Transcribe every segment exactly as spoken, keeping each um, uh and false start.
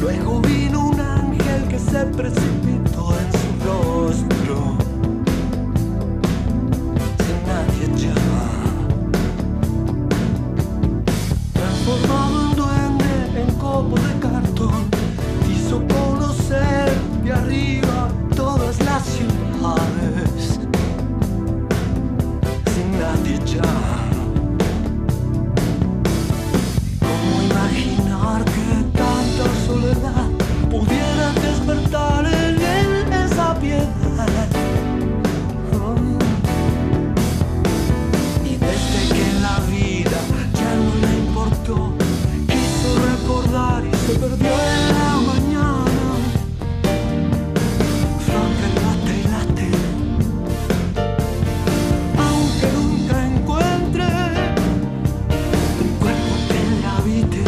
Luego vino un ángel que se precipitó en su rostro, sin nadie ya, transformado en duende, en copo de cartón, quiso conocer de arriba todas las ciudades, sin nadie ya. ¿Cómo imaginar que tanta soledad pudiera despertar en él esa piedad? Oh. Y desde que la vida ya no le importó, quiso recordar y se perdió en la mañana. Flor que late y late, aunque nunca encuentre un cuerpo que le habite.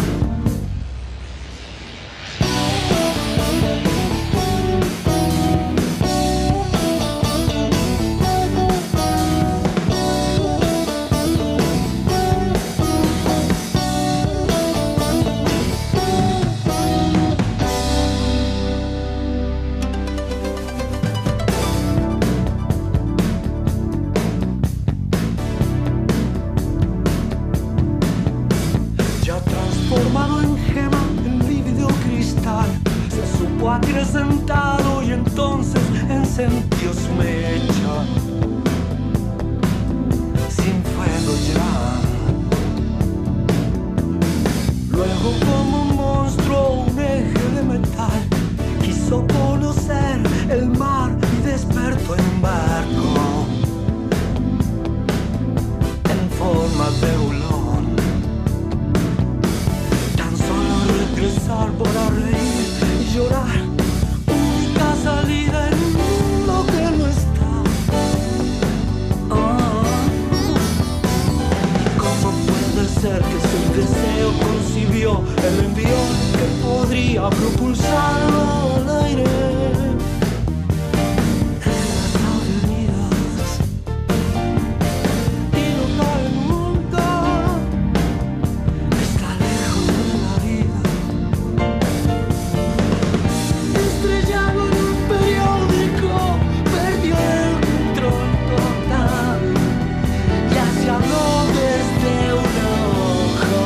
Ya transformado en gema, en lívido cristal, se supo acrecentado y entonces encendió su mecha. Sin fuego ya. Luego como un monstruo, un eje de metal, quiso conocer el mar y despertó en un barco en forma de hulón. Regresar para reír y llorar, única salida en un mundo que no está. Oh. ¿Cómo puede ser que si el deseo concibió el envío que podría propulsarlo al aire? En las avenidas y no cae nunca, está lejos de la vida. Estrellado en un periódico, perdió el control total. Ya se habló desde un ojo.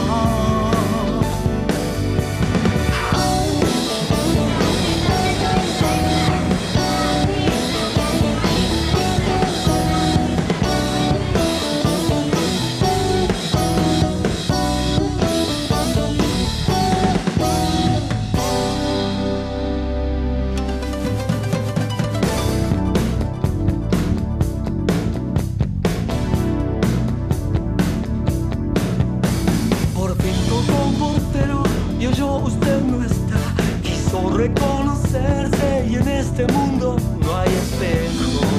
Por fin tocó un portero y oyó usted no está. Quiso reconocerse y en este mundo no hay espejo.